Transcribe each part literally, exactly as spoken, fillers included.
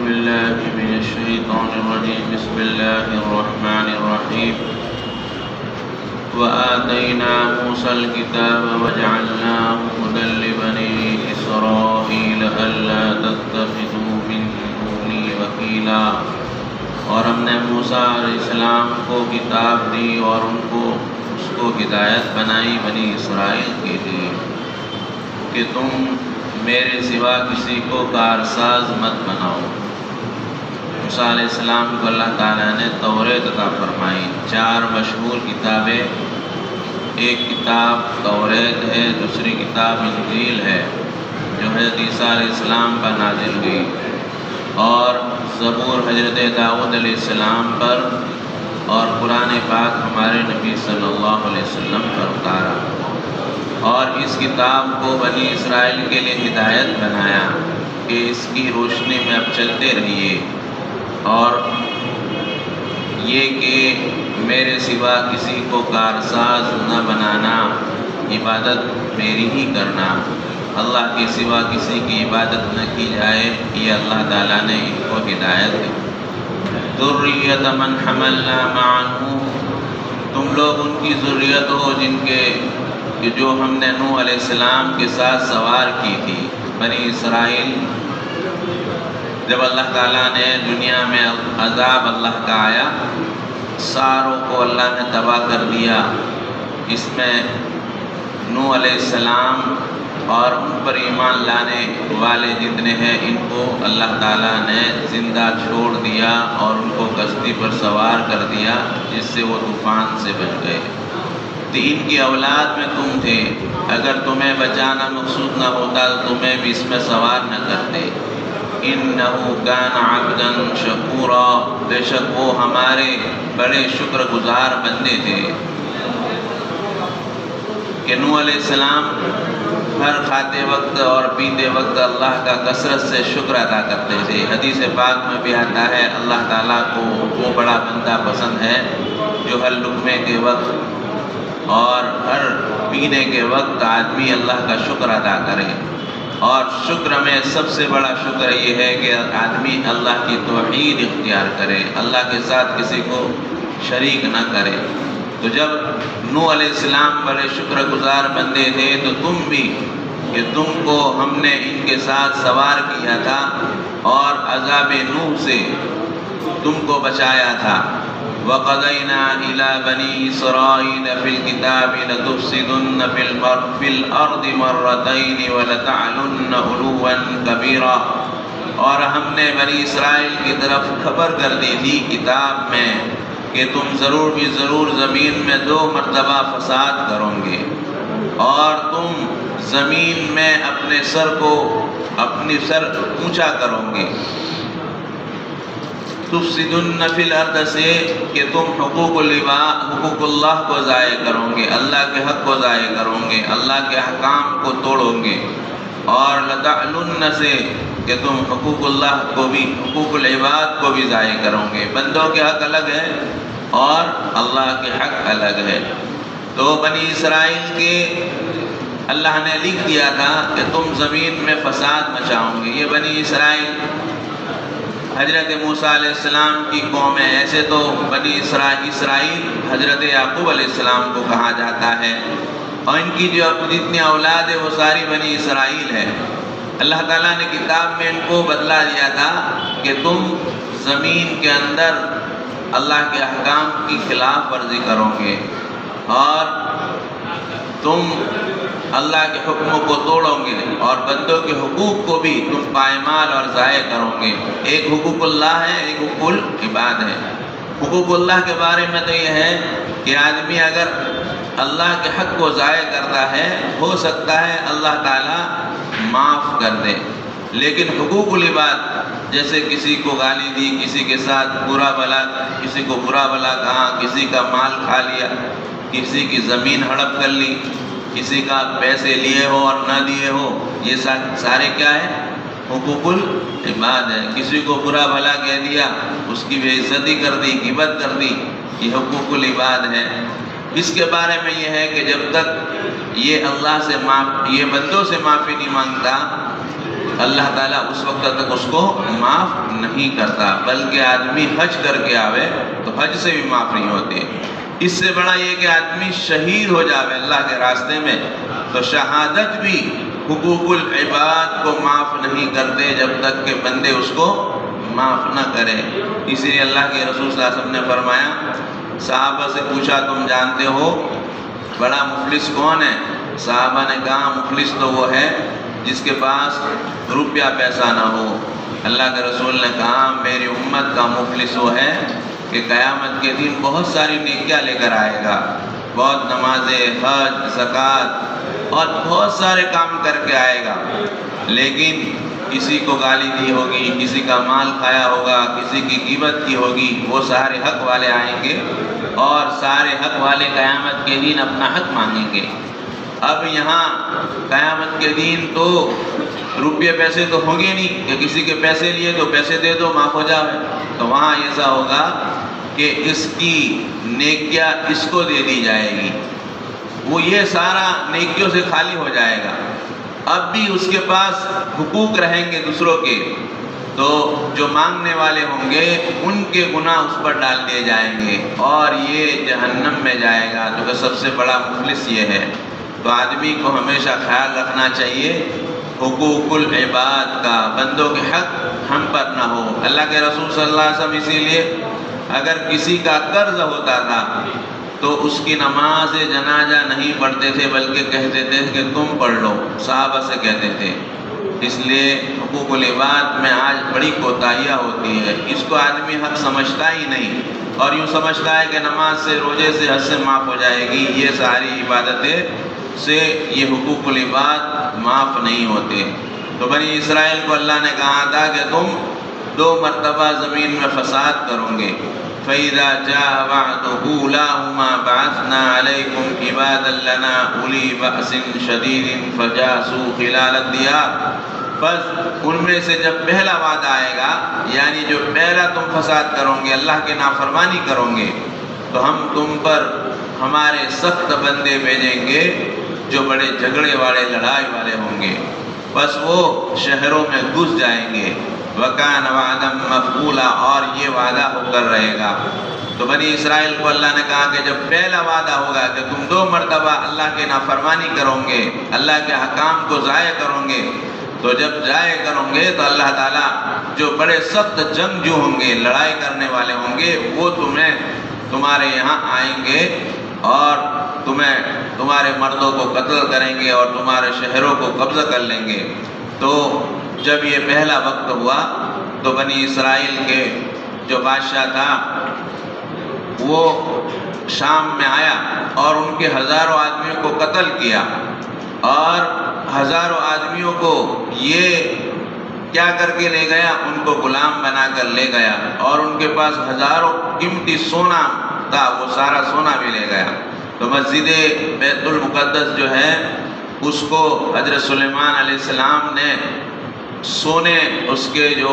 بالله من الشيطان الرجيم بسم الله الرحمن الرحيم وآتينا موسى الكتاب وجعلناه هدى لبني إسرائيل ألا تتخذوا من دوني وكيلا اور ہم نے موسیٰ علیہ السلام کو کتاب دی اور ان کو اس کو ہدایت بنائی بنی اسرائیل کے لیے کہ تم میرے سوا کسی کو کارساز مت بناؤ۔ موسیٰ علیہ السلام کو اللہ تعالیٰ نے توریت عطا فرمائی، چار مشہور کتابیں، ایک کتاب توریت ہے، دوسری کتاب انجیل ہے جو حضرت عیسیٰ علیہ السلام پر نازل ہوئی، اور زبور حضرت داؤد علیہ السلام پر، اور قرآن پاک ہمارے نبی صلی اللہ علیہ وسلم پر اتارا، اور اس کتاب کو بنی اسرائیل کے لیے ہدایت بنایا کہ اس کی روشنی میں اب چلتے رہیے، اور یہ کہ میرے سوا کسی کو کارساز نہ بنانا، عبادت میری ہی کرنا، اللہ کے سوا کسی کی عبادت نہ کی جائے، یہ اللہ تعالیٰ نے ان کو ہدایت دی۔ ذریۃ من حملنا مع نوح، تم لوگ ان کی ذریت ہو جن کے کہ جو ہم نے نوح علیہ السلام کے ساتھ سوار کی تھی۔ بنی اسرائیل جب اللہ تعالیٰ نے دنیا میں عذاب اللہ کا آیا، ساروں کو اللہ نے تباہ کر دیا، اس میں نوح علیہ السلام اور ان پر ایمان لانے والے جتنے ہیں ان کو اللہ تعالیٰ نے زندہ چھوڑ دیا اور ان کو کشتی پر سوار کر دیا، جس سے وہ طوفان سے بچ گئے۔ تین کی اولاد میں تم تھے، اگر تمہیں بچانا مقصود نہ ہوتا تو تمہیں بھی اس میں سوار نہ کرتے۔ اِنَّهُ كَانَ عَبْدًا شَكُورًا، بے شک وہ ہمارے بڑے شکر گزار بندے تھے۔ کہ نوح علیہ السلام ہر کھاتے وقت اور پیتے وقت اللہ کا کثرت سے شکر ادا کرتے تھے۔ حدیث پاک میں بھی آتا ہے اللہ تعالیٰ کو وہ بڑا بندہ پسند ہے جو ہر لقمے کے وقت اور ہر پینے کے وقت آدمی اللہ کا شکر ادا کرے، اور شکر میں سب سے بڑا شکر یہ ہے کہ آدمی اللہ کی توحید اختیار کرے، اللہ کے ساتھ کسی کو شریک نہ کرے۔ تو جب نوح علیہ السلام بڑے شکر گزار بندے تھے تو تم بھی، کہ تم کو ہم نے ان کے ساتھ سوار کیا تھا اور عذاب نوح سے تم کو بچایا تھا۔ وَقَضَيْنَا إِلَى بَنِي إِسْرَائِيلَ فِي الْكِتَابِ لَتُفْسِدُنَّ فِي الْأَرْضِ مَرَّتَيْنِ وَلَتَعْلُنَّ عُلُوًّا كَبِيرًا، اور ہم نے بنی اسرائیل کی طرف خبر کر دی تھی کتاب میں کہ تم ضرور بھی ضرور زمین میں دو مرتبہ فساد کرو گے، اور تم زمین میں اپنے سر کو اپنی سر اونچا کرو گے۔ تفسدن فی الارض سے کہ تم حقوق العباد حقوق اللہ کو ضائع کرو گے، اللہ کے حق کو ضائع کرو گے، اللہ کے احکام کو توڑو گے، اور لتعلن سے کہ تم حقوق اللہ کو بھی حقوق العباد کو بھی ضائع کرو گے۔ بندوں کے حق الگ ہے اور اللہ کے حق الگ ہے۔ تو بنی اسرائیل کے اللہ نے لکھ دیا تھا کہ تم زمین میں فساد مچاؤ گے۔ یہ بنی اسرائیل حضرت موسیٰ علیہ السلام کی قوم ہے۔ ایسے تو بنی اسرائیل حضرت یعقوب علیہ السلام کو کہا جاتا ہے، اور ان کی جو جتنی اولاد ہے وہ ساری بنی اسرائیل ہے۔ اللہ تعالیٰ نے کتاب میں ان کو بدلا دیا تھا کہ تم زمین کے اندر اللہ کے احکام کی خلاف ورزی کرو گے، اور تم اللہ کے حکموں کو توڑو گے، اور بندوں کے حقوق کو بھی تم پائمال اور ضائع کرو گے۔ ایک حقوق اللہ ہے، ایک حقوق العباد ہے۔ حقوق اللہ کے بارے میں تو یہ ہے کہ آدمی اگر اللہ کے حق کو ضائع کرتا ہے، ہو سکتا ہے اللہ تعالیٰ معاف کر دے، لیکن حقوق العباد جیسے کسی کو گالی دی، کسی کے ساتھ برا بھلا کسی کو برا بھلا کہا، کسی کا مال کھا لیا، کسی کی زمین ہڑپ کر لی، کسی کا پیسے لیے ہو اور نہ دیے ہو، یہ سارے کیا ہے؟ حقوق العباد ہے۔ کسی کو برا بھلا کہہ دیا، اس کی بے عزتی کر دی، غیبت کر دی، یہ حقوق العباد ہے۔ اس کے بارے میں یہ ہے کہ جب تک یہ اللہ سے معاف یہ بندوں سے معافی نہیں مانگتا اللہ تعالیٰ اس وقت تک اس کو معاف نہیں کرتا، بلکہ آدمی حج کر کے آوے تو حج سے بھی معاف نہیں ہوتے۔ اس سے بڑا یہ کہ آدمی شہید ہو جاوے اللہ کے راستے میں، تو شہادت بھی حقوق العباد کو معاف نہیں کرتے جب تک کہ بندے اس کو معاف نہ کریں۔ اسی لیے اللہ کے رسول صلی اللہ علیہ وسلم نے فرمایا، صحابہ سے پوچھا تم جانتے ہو بڑا مفلس کون ہے؟ صحابہ نے کہا مفلس تو وہ ہے جس کے پاس روپیہ پیسہ نہ ہو۔ اللہ کے رسول نے کہا میری امت کا مفلس وہ ہے کہ قیامت کے دن بہت ساری نیکیاں لے کر آئے گا، بہت نمازیں، حج، زکوٰۃ اور بہت سارے کام کر کے آئے گا، لیکن کسی کو گالی دی ہوگی، کسی کا مال کھایا ہوگا، کسی کی غیبت کی ہوگی، وہ سارے حق والے آئیں گے اور سارے حق والے قیامت کے دن اپنا حق مانگیں گے۔ اب یہاں قیامت کے دن تو روپیے پیسے تو ہوں گے نہیں کہ کسی کے پیسے لیے تو پیسے دے دو معاف ہو جائے، تو وہاں ایسا ہوگا کہ اس کی نیکیاں اس کو دے دی جائے گی، وہ یہ سارا نیکیوں سے خالی ہو جائے گا۔ اب بھی اس کے پاس حقوق رہیں گے دوسروں کے، تو جو مانگنے والے ہوں گے ان کے گناہ اس پر ڈال دیے جائیں گے اور یہ جہنم میں جائے گا، جو کہ سب سے بڑا مفلس یہ ہے۔ تو آدمی کو ہمیشہ خیال رکھنا چاہیے حقوق العباد کا، بندوں کے حق ہم پر نہ ہو۔ اللہ کے رسول صلی اللہ علیہ وسلم اسی لیے اگر کسی کا قرض ہوتا تھا تو اس کی نماز جنازہ نہیں پڑھتے تھے، بلکہ کہتے تھے کہ تم پڑھ لو، صحابہ سے کہتے تھے۔ اس لیے حقوق العباد میں آج بڑی کوتاہیاں ہوتی ہے، اس کو آدمی حق سمجھتا ہی نہیں اور یوں سمجھتا ہے کہ نماز سے، روزے سے، حج سے معاف ہو جائے گی، یہ ساری عبادتیں سے یہ حقوق العباد معاف نہیں ہوتے۔ تو بنی اسرائیل کو اللہ نے کہا تھا کہ تم دو مرتبہ زمین میں فساد کرو گے، فَإِذَا جَاءَ وَعْدُ أُولَاهُمَا بَعَثْنَا عَلَيْكُمْ عِبَادًا لَنَا أُولِي بَأْسٍ شَدِيدٍ فَجَاسُوا خِلَالَ الدِّيَارِ۔ بس ان میں سے جب پہلا وعدہ آئے گا، یعنی جو پہلا تم فساد کرو گے، اللہ کے نافرمانی کرو گے، تو ہم تم پر ہمارے سخت بندے بھیجیں گے جو بڑے جھگڑے والے، لڑائی والے ہوں گے، بس وہ شہروں میں گھس جائیں گے۔ وَكَانَ وَعْدًا مَفْعُولًا، اور یہ وعدہ ہو کر رہے گا۔ تو بنی اسرائیل کو اللہ نے کہا کہ جب پہلا وعدہ ہوگا کہ تم دو مرتبہ اللہ کے نافرمانی کرو گے، اللہ کے حکام کو ضائع کرو گے، تو جب ضائع کرو گے تو اللہ تعالیٰ جو بڑے سخت جنگجو ہوں گے، لڑائی کرنے والے ہوں گے، وہ تمہیں تمہارے یہاں آئیں گے اور تمہیں تمہارے مردوں کو قتل کریں گے اور تمہارے شہروں کو قبضہ کر لیں گے۔ تو جب یہ پہلا وقت ہوا تو بنی اسرائیل کے جو بادشاہ تھا وہ شام میں آیا اور ان کے ہزاروں آدمیوں کو قتل کیا، اور ہزاروں آدمیوں کو یہ کیا کر کے لے گیا، ان کو غلام بنا کر لے گیا، اور ان کے پاس ہزاروں قیمتی سونا تھا، وہ سارا سونا بھی لے گیا۔ تو مسجد بیت المقدس جو ہے اس کو حضرت سلیمان علیہ السلام نے سونے، اس کے جو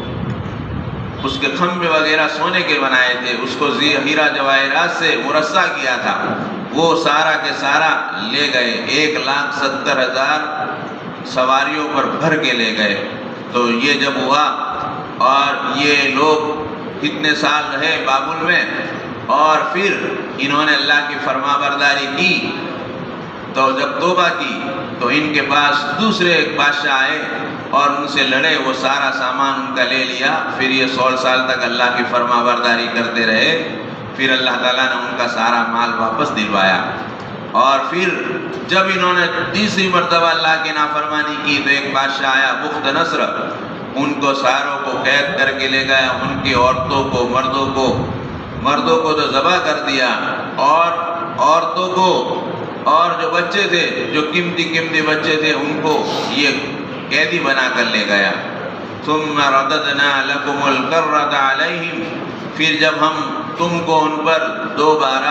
اس کے کھمبے وغیرہ سونے کے بنائے تھے، اس کو ہیرا جواہرات سے مرصع کیا تھا، وہ سارا کے سارا لے گئے، ایک لاکھ ستر ہزار سواریوں پر بھر کے لے گئے۔ تو یہ جب ہوا اور یہ لوگ اتنے سال رہے بابل میں، اور پھر انہوں نے اللہ کی فرما برداری کی، تو جب توبہ کی تو ان کے پاس دوسرے ایک بادشاہ آئے اور ان سے لڑے، وہ سارا سامان ان کا لے لیا، پھر یہ سو سال تک اللہ کی فرما برداری کرتے رہے، پھر اللہ تعالیٰ نے ان کا سارا مال واپس دلوایا۔ اور پھر جب انہوں نے تیسری مرتبہ اللہ کی نافرمانی کی تو ایک بادشاہ آیا بخت نصر، ان کو ساروں کو قید کر کے لے گیا، ان کی عورتوں کو، مردوں کو مردوں کو تو ذبح کر دیا، اور عورتوں کو اور جو بچے تھے، جو قیمتی قیمتی بچے تھے، ان کو یہ قیدی بنا کر لے گیا۔ ثم رددنا لكم الكرة عليهم، پھر جب ہم تم کو ان پر دوبارہ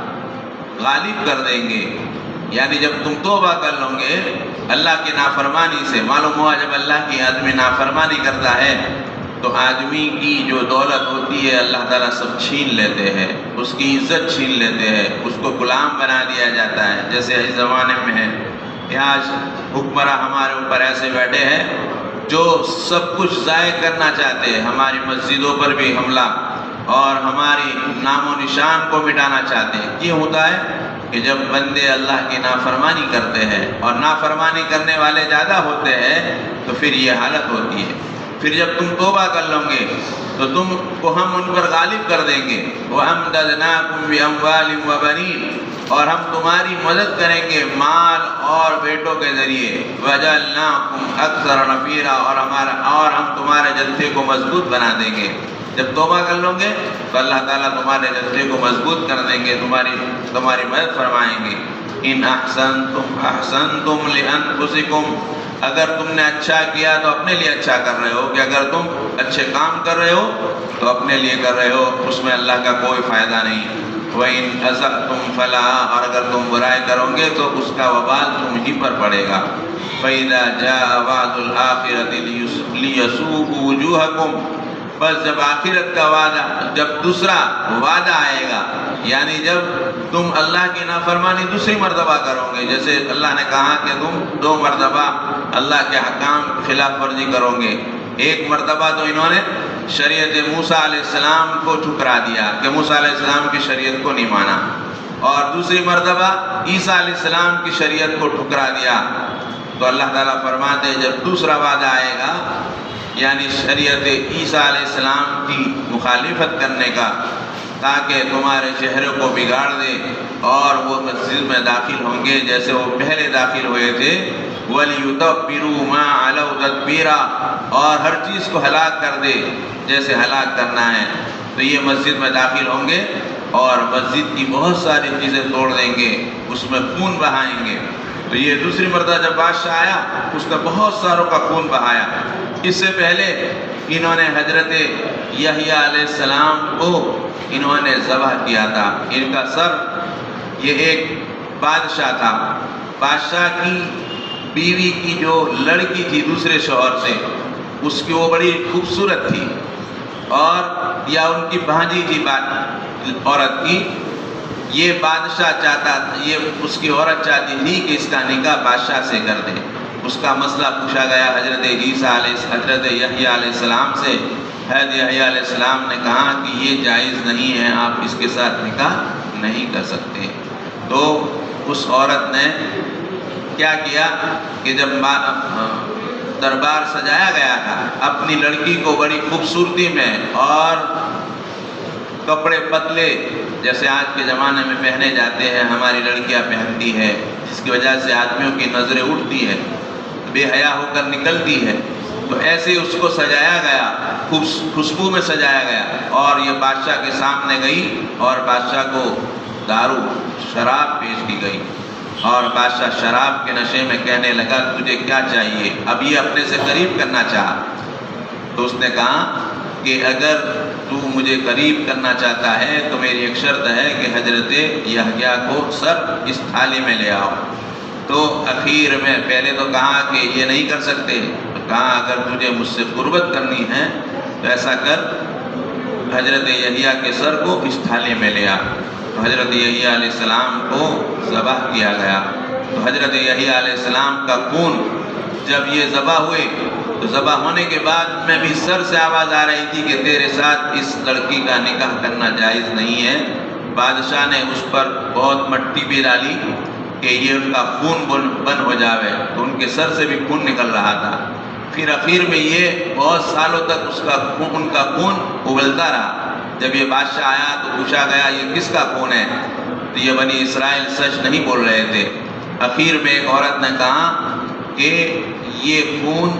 غالب کر دیں گے، یعنی جب تم توبہ کر لو گے اللہ کی نافرمانی سے۔ معلوم ہوا جب اللہ کی آدمی نافرمانی کرتا ہے تو آدمی کی جو دولت ہوتی ہے اللہ تعالیٰ سب چھین لیتے ہیں، اس کی عزت چھین لیتے ہیں، اس کو غلام بنا دیا جاتا ہے، جیسے اس زمانے میں ہے۔ آج حکمراں ہمارے اوپر ایسے بیٹھے ہیں جو سب کچھ ضائع کرنا چاہتے ہیں، ہماری مسجدوں پر بھی حملہ اور ہماری نام و نشان کو مٹانا چاہتے ہیں۔ یہ ہوتا ہے کہ جب بندے اللہ کی نافرمانی کرتے ہیں اور نافرمانی کرنے والے زیادہ ہوتے ہیں تو پھر یہ حالت ہوتی ہے۔ پھر جب تم توبہ کر لو گے تو تم کو ہم ان پر غالب کر دیں گے۔ وَأَمْدَدْنَاكُمْ بِأَمْوَالٍ وَبَنِينَ، اور ہم تمہاری مدد کریں گے مال اور بیٹوں کے ذریعے۔ وَجَعَلْنَاكُمْ أَكْثَرَ نَفِيرًا، اور ہمارا اور ہم تمہارے جتھے کو مضبوط بنا دیں گے۔ جب توبہ کر لو گے تو اللہ تعالیٰ تمہارے جتھے کو مضبوط کر دیں گے، تمہاری تمہاری مدد فرمائیں گے۔ ان احسنتم احسنتم لانفسکم، اگر تم نے اچھا کیا تو اپنے لیے اچھا کر رہے ہو، کہ اگر تم اچھے کام کر رہے ہو تو اپنے لیے کر رہے ہو، اس میں اللہ کا کوئی فائدہ نہیں۔ وَإِنْ أَسَأْتُمْ فَلَهَا، اور اگر تم برائی کرو گے تو اس کا وبال تم ہی پر پڑے گا۔ فَإِذَا جَاءَ وَعْدُ الْآخِرَةِ لِيَسُوءُوا وُجُوهَكُمْ، بس جب آخرت کا وعدہ، جب دوسرا وعدہ آئے گا، یعنی جب تم اللہ کی نافرمانی دوسری مرتبہ کرو گے، جیسے اللہ نے کہا کہ تم دو مرتبہ اللہ کے حکام کی خلاف ورزی کرو گے۔ ایک مرتبہ تو انہوں نے شریعت موسیٰ علیہ السلام کو ٹھکرا دیا کہ موسیٰ علیہ السلام کی شریعت کو نہیں مانا، اور دوسری مرتبہ عیسیٰ علیہ السلام کی شریعت کو ٹھکرا دیا۔ تو اللہ تعالیٰ فرماتے ہیں جب دوسرا وعدہ آئے گا، یعنی شریعت عیسیٰ علیہ السلام کی مخالفت کرنے کا، تاکہ تمہارے چہرے کو بگاڑ دے اور وہ مسجد میں داخل ہوں گے جیسے وہ پہلے داخل ہوئے تھے۔ وَلِيُدَبِّرُوا مَا عَلَوْا تَدْبِيرًا، اور ہر چیز کو ہلاک کر دے جیسے ہلاک کرنا ہے۔ تو یہ مسجد میں داخل ہوں گے اور مسجد کی بہت ساری چیزیں توڑ دیں گے، اس میں خون بہائیں گے۔ تو یہ دوسری مرتبہ جب بادشاہ آیا اس نے بہت ساروں کا خون بہایا۔ اس سے پہلے انہوں نے حضرت یحییٰ علیہ السلام کو انہوں نے ذبح کیا تھا۔ ان کا سر، یہ ایک بادشاہ تھا، بادشاہ کی بیوی کی جو لڑکی تھی دوسرے شوہر سے، اس کی وہ بڑی خوبصورت تھی، اور یا ان کی بھانجی تھی عورت کی، یہ بادشاہ چاہتا، یہ اس کی عورت چاہتی تھی کہ اس کا نکاح بادشاہ سے کر دے۔ اس کا مسئلہ پوچھا گیا حضرت عیسیٰ علیہ حضرت یحییٰ علیہ السلام سے۔ حضرت یحییٰ علیہ السلام نے کہا کہ یہ جائز نہیں ہے، آپ اس کے ساتھ نکاح نہیں کر سکتے۔ تو اس عورت نے کیا کیا کہ جب دربار سجایا گیا تھا، اپنی لڑکی کو بڑی خوبصورتی میں اور کپڑے پتلے جیسے آج کے زمانے میں پہنے جاتے ہیں، ہماری لڑکیاں پہنتی ہے، جس کی وجہ سے آدمیوں کی نظریں اٹھتی ہے، بے حیا ہو کر نکلتی ہے، تو ایسے اس کو سجایا گیا، خوشبو میں سجایا گیا، اور یہ بادشاہ کے سامنے گئی اور بادشاہ کو دارو شراب پیش کی گئی، اور بادشاہ شراب کے نشے میں کہنے لگا تجھے کیا چاہیے؟ اب یہ اپنے سے قریب کرنا چاہا، تو اس نے کہا کہ اگر تو مجھے قریب کرنا چاہتا ہے تو میری ایک شرط ہے کہ حضرت یحییٰ کو سر اس تھالی میں لے آؤ۔ تو اخیر میں پہلے تو کہا کہ یہ نہیں کر سکتے، تو کہا اگر تجھے مجھ سے قربت کرنی ہے تو ایسا کر، حضرت یحییٰ کے سر کو اس تھالی میں لے آ۔ تو حضرت یحییٰ علیہ السلام کو ذبح کیا گیا۔ تو حضرت یحییٰ علیہ السلام کا خون جب یہ ذبح ہوئے تو ذبح ہونے کے بعد میں بھی سر سے آواز آ رہی تھی کہ تیرے ساتھ اس لڑکی کا نکاح کرنا جائز نہیں ہے۔ بادشاہ نے اس پر بہت مٹی بھی ڈالی کہ یہ ان کا خون بند ہو جاوے، تو ان کے سر سے بھی خون نکل رہا تھا۔ پھر اخیر میں یہ بہت سالوں تک اس کا خون ان کا خون ابلتا رہا۔ جب یہ بادشاہ آیا تو پوچھا گیا یہ کس کا خون ہے؟ تو یہ بنی اسرائیل سچ نہیں بول رہے تھے۔ اخیر میں ایک عورت نے کہا کہ یہ خون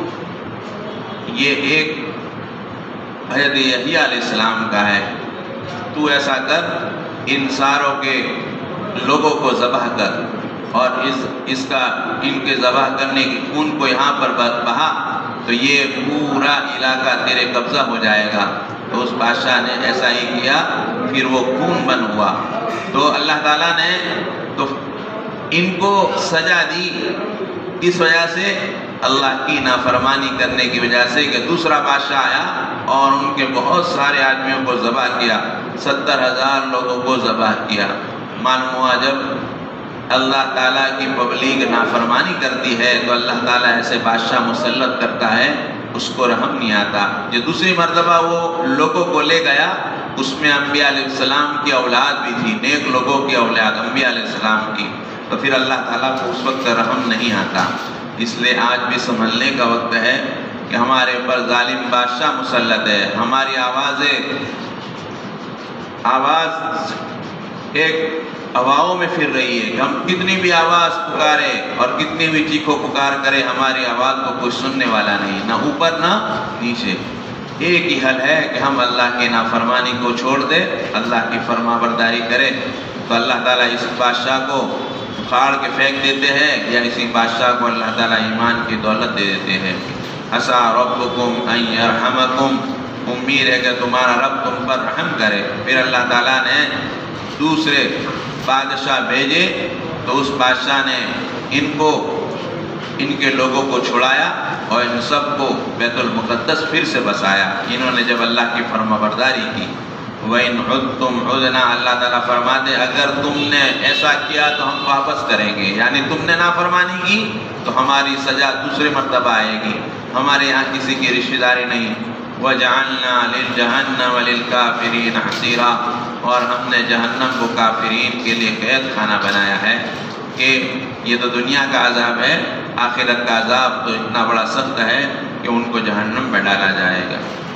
یہ ایک حضرت یحییٰ علیہ السلام کا ہے، تو ایسا کر ان ساروں کے لوگوں کو ذبح کر، اور اس اس کا ان کے ذبح کرنے کی خون کو یہاں پر بہا تو یہ پورا علاقہ تیرے قبضہ ہو جائے گا۔ تو اس بادشاہ نے ایسا ہی کیا، پھر وہ خون بن ہوا۔ تو اللہ تعالیٰ نے تو ان کو سزا دی، کس وجہ سے؟ اللہ کی نافرمانی کرنے کی وجہ سے، کہ دوسرا بادشاہ آیا اور ان کے بہت سارے آدمیوں کو ذبح کیا، ستر ہزار لوگوں کو ذبح کیا۔ معلوم ہوا جب اللہ تعالیٰ کی پبلک نافرمانی کرتی ہے تو اللہ تعالیٰ ایسے بادشاہ مسلط کرتا ہے اس کو رحم نہیں آتا۔ جو دوسری مرتبہ وہ لوگوں کو لے گیا اس میں انبیاء علیہ السلام کی اولاد بھی تھی، نیک لوگوں کی اولاد انبیاء علیہ السلام کی، تو پھر اللہ تعالیٰ کو اس وقت رحم نہیں آتا۔ اس لیے آج بھی سنبھلنے کا وقت ہے کہ ہمارے اوپر ظالم بادشاہ مسلط ہے، ہماری آوازیں آواز ایک ہواؤں میں پھر رہی ہے کہ ہم کتنی بھی آواز پکارے اور کتنی بھی چیخو پکار کرے ہماری آواز کو کوئی سننے والا نہیں، نہ اوپر نہ نیچے۔ ایک ہی حل ہے کہ ہم اللہ کی نافرمانی کو چھوڑ دے، اللہ کی فرما برداری کرے، تو اللہ تعالیٰ اس بادشاہ کو پھاڑ کے پھینک دیتے ہیں، یا اسی بادشاہ کو اللہ تعالیٰ ایمان کی دولت دے دیتے ہیں۔ عسیٰ ربکم ان یرحمکم، امید ہے کہ تمہارا رب تم پر رحم کرے۔ پھر اللہ تعالیٰ نے دوسرے بادشاہ بھیجے تو اس بادشاہ نے ان کو ان کے لوگوں کو چھڑایا اور ان سب کو بیت المقدس پھر سے بسایا، انہوں نے جب اللہ کی فرما برداری کی۔ وَإِنْ عُدْتُمْ عُدْنَا، اللہ تعالیٰ فرماتے اگر تم نے ایسا کیا تو ہم واپس کریں گے، یعنی تم نے نافرمانی کی تو ہماری سزا دوسرے مرتبہ آئے گی، ہمارے یہاں کسی کی رشتہ داری نہیں۔ وَجَعَلْنَا لِلْجَهَنَّمَ لِلْكَافِرِينَ حَصِيرًا، اور ہم نے جہنم کو کافرین کے لیے قید خانہ بنایا ہے کہ یہ تو دنیا کا عذاب ہے، آخرت کا عذاب تو اتنا بڑا سخت ہے کہ ان کو جہنم میں ڈالا جائے گا۔